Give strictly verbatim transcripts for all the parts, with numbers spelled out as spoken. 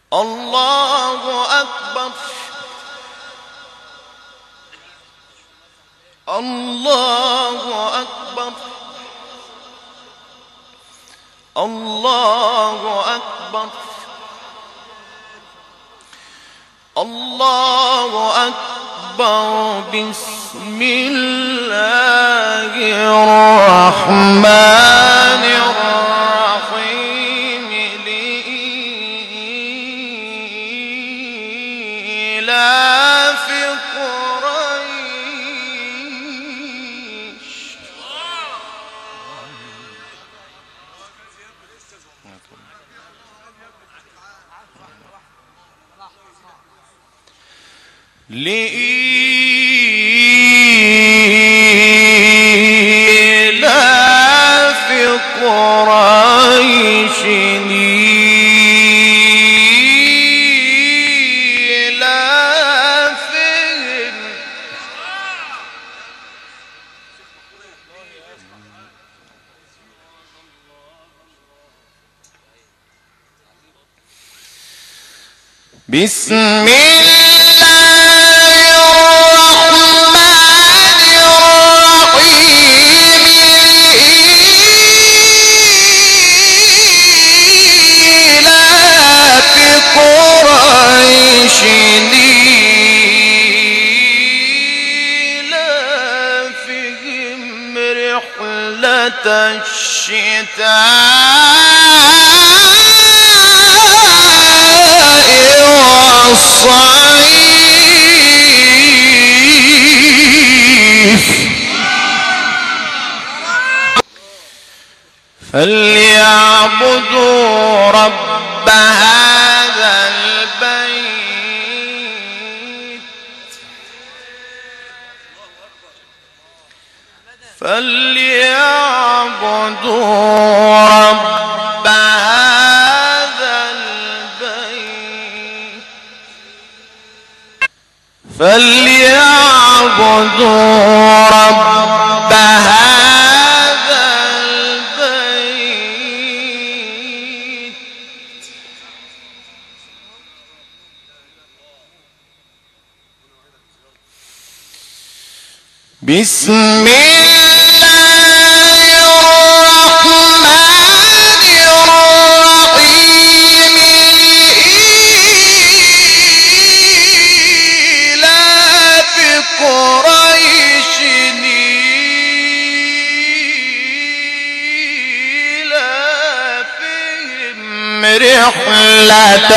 الله أكبر الله أكبر الله أكبر الله أكبر بسم الله الرحمن الرحيم لإيلاف قريش لإيلاف قريش إيلافهم بسم الله إيلافهم رحلة الشتاء والصيف فليعبدوا رب هذا البيت فليعبدوا رب هذا البيت فليعبدوا رب هذا البيت بسم الله الرحمن الرحيم لإيلاف قريش إيلافهم رحلة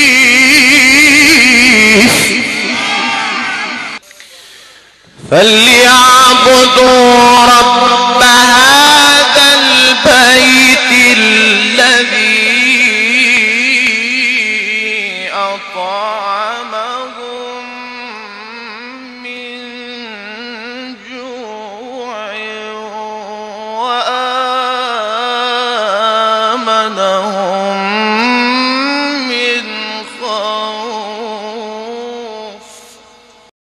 الشتاء والصيف